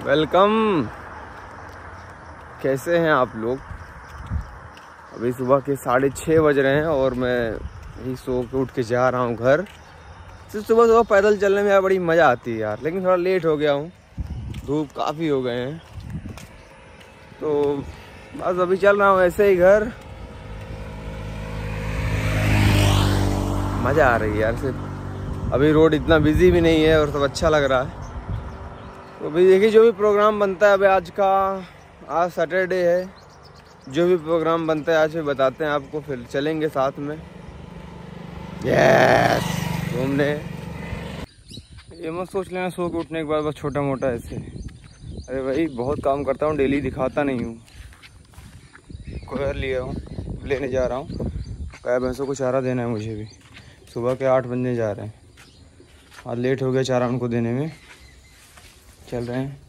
Welcome. कैसे हैं आप लोग? अभी सुबह के 6:30 बज रहे हैं और मैं यही सो के उठ के जा रहा हूँ घर। तो सुबह सुबह पैदल चलने में यार बड़ी मज़ा आती है यार, लेकिन थोड़ा लेट हो गया हूँ, धूप काफ़ी हो गए हैं। तो बस अभी चल रहा हूँ ऐसे ही घर। मज़ा आ रही है यार, सिर्फ अभी रोड इतना बिजी भी नहीं है और सब अच्छा लग रहा है। तो अभी देखिए जो भी प्रोग्राम बनता है, अभी आज सैटरडे है, जो भी प्रोग्राम बनता है आज भी बताते हैं आपको, फिर चलेंगे साथ में यस घूमने। ये मत सोच लेना सो के उठने के बाद बस छोटा मोटा ऐसे। अरे भाई बहुत काम करता हूँ, डेली दिखाता नहीं हूँ। कोयर लिया हूँ, लेने जा रहा हूँ, गाय भैंसों को चारा देना है मुझे भी। सुबह के 8 बजने जा रहे हैं, आज लेट हो गया चारा उनको देने में। चल रहे हैं।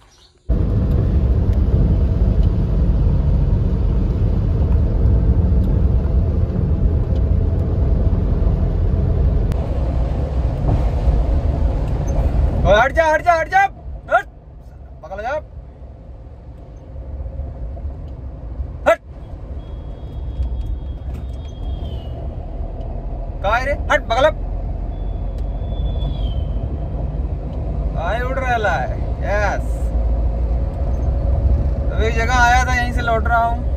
हट जा हट जा हट जा, हट पकड़ जा, हट कहाँ है रे, हट पकड़, कहाँ उड़ रहा है। यस अभी जगह आया था, यहीं से लौट रहा हूँ।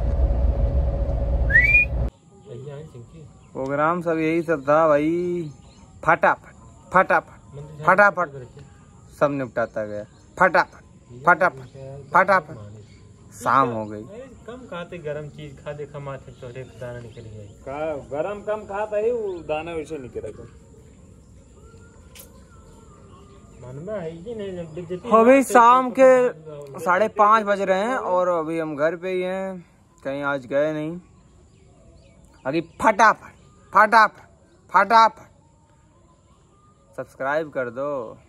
प्रोग्राम सब यही सब था भाई, फटाफट फटाफट फटाफट सब निपटाता गया, फटाफट फटाफट फटाफट। शाम हो गई। कम खाते गरम चीज खाते खमाते तो दाना निकल गया। गरम कम खाता है वो दाना वैसे निकलेगा। अभी शाम के 5:30 बज रहे हैं और अभी हम घर पे ही हैं, कहीं आज गए नहीं। अभी फटाफट फटाफट फटाफट सब्सक्राइब कर दो।